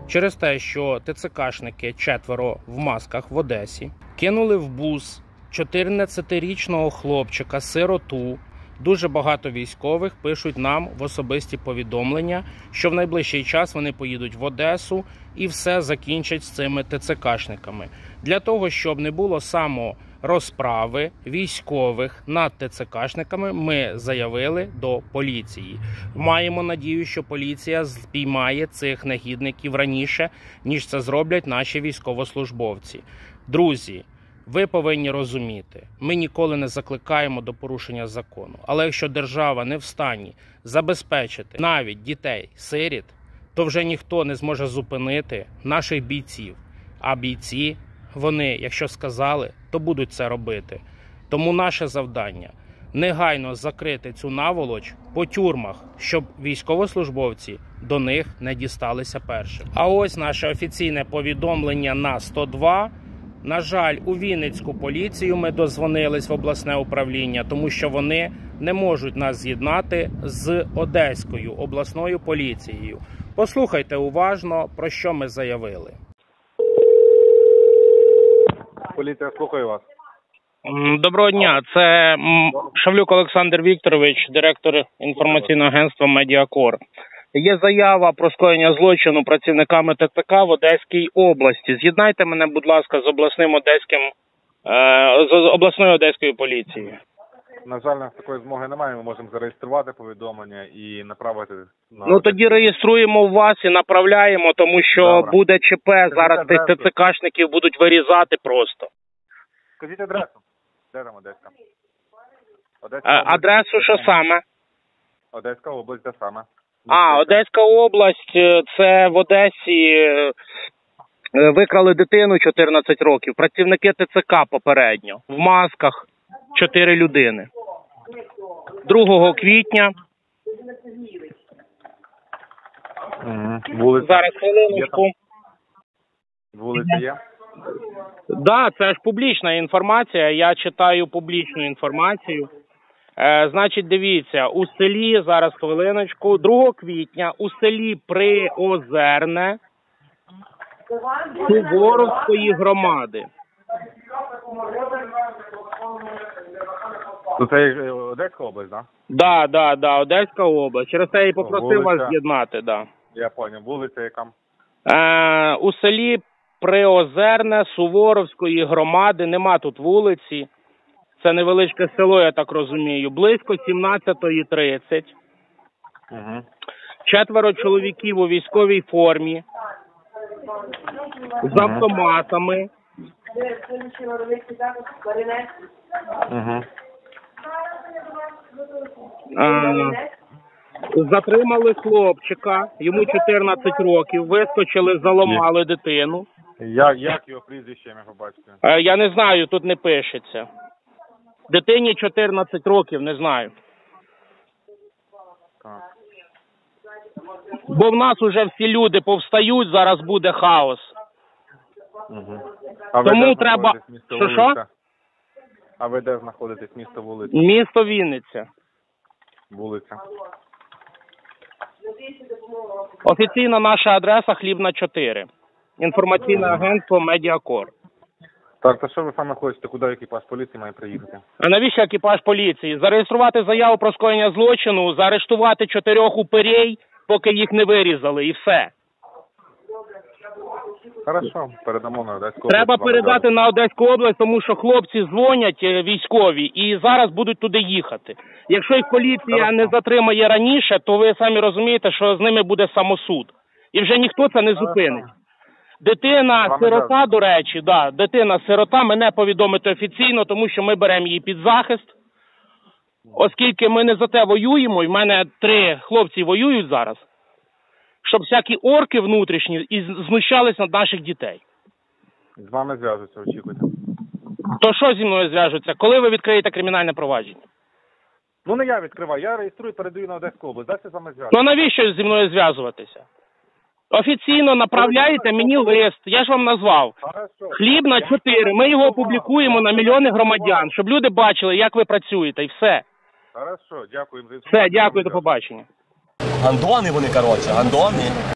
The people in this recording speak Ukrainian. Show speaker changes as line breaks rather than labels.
Через те, що ТЦКшники 4 в масках в Одесі кинули в бус 14-річного хлопчика-сироту. Дуже багато військових пишуть нам в особисті повідомлення, що в найближчий час вони поїдуть в Одесу і все закінчать з цими ТЦКшниками. Для того, щоб не було саморозправи військових над ТЦКшниками, ми заявили до поліції. Маємо надію, що поліція спіймає цих негідників раніше, ніж це зроблять наші військовослужбовці. Друзі, ви повинні розуміти, ми ніколи не закликаємо до порушення закону. Але якщо держава не в стані забезпечити навіть дітей-сиріт, то вже ніхто не зможе зупинити наших бійців. А бійці, вони, якщо сказали, то будуть це робити. Тому наше завдання – негайно закрити цю наволоч по тюрмах, щоб військовослужбовці до них не дісталися першим. А ось наше офіційне повідомлення на 102. На жаль, у Вінницьку поліцію ми дозвонились в обласне управління, тому що вони не можуть нас з'єднати з Одеською обласною поліцією. Послухайте уважно, про що ми заявили.
Поліція, слухаю вас.
Доброго дня, це Шавлюк Олександр Вікторович, директор інформаційного агентства «Медіакор». Є заява про скоєння злочину працівниками ТЦК в Одеській області. З'єднайте мене, будь ласка, з обласною одеською поліцією.
На жаль, у нас такої змоги немає, ми можемо зареєструвати повідомлення і направити на...
Ну тоді реєструємо у вас і направляємо, тому що
Добре.
Буде ЧП, зараз тих ТЦКшників будуть вирізати просто.
Скажіть адресу. Де там Одеська?
Адресу що саме?
Одеська область, де саме?
Одеська область, це в Одесі викрали дитину 14 років, працівники ТЦК попередньо, в масках 4 людини. 2 квітня.
Вулиця.
Зараз хвилиночку.
Вулиця є?
Да, це ж публічна інформація, я читаю публічну інформацію. Значить, дивіться, у селі, зараз хвилиночку, 2 квітня у селі Приозерне Суворовської громади.
Це Одеська область, так?
Да, Одеська область. Через це я і попросив вас з'єднати, да.
Я зрозумів. Вулиця яка?
У селі Приозерне Суворовської громади, нема тут вулиці. Це невеличке село, я так розумію. Близько 17:30. 4 чоловіків у військовій формі. З автоматами. Затримали хлопчика, йому 14 років, вискочили, заламали дитину.
Як його прізвище, я побачити?
Я не знаю, тут не пишеться. Дитині 14 років, не знаю.
Так.
Бо в нас уже всі люди повстають, зараз буде хаос.
А ви
Тому
де
треба...
знаходитесь, місто,
Що?
вулиця? А ви де знаходитесь, місто, вулиця?
Місто Вінниця.
Вулиця.
Офіційна наша адреса Хлібна 4. Інформаційне агентство «Медіакор».
Так, то що ви саме хочете? Куди екіпаж поліції має приїхати?
А навіщо екіпаж поліції? Зареєструвати заяву про скоєння злочину, заарештувати 4 упирей, поки їх не вирізали, і все.
Хорошо, передамо на Одеську область.
Треба передати на Одеську область, тому що хлопці дзвонять військові і зараз будуть туди їхати. Якщо їх поліція не затримає раніше, то ви самі розумієте, що з ними буде самосуд. І вже ніхто це не зупинить. Дитина-сирота, до речі, дитина-сирота, мене повідомити офіційно, тому що ми беремо її під захист. Оскільки ми не за те воюємо, і в мене 3 хлопці воюють зараз, щоб всякі орки внутрішні і знущались над наших дітей.
З вами зв'яжуться, очікуйте.
То що зі мною зв'яжуться? Коли ви відкриєте кримінальне провадження?
Ну не я відкриваю, я реєструю, передаю на Одеську область. Дайте з вами зв'яжуться.
Ну навіщо зі мною зв'язуватися? Офіційно направляєте мені лист, я ж вам назвав. Хлібна 4, ми його опублікуємо на мільйони громадян, щоб люди бачили, як ви працюєте, і все.
Хорошо, дякую.
Все, дякую, до побачення.
Гандони вони, коротше, гандони.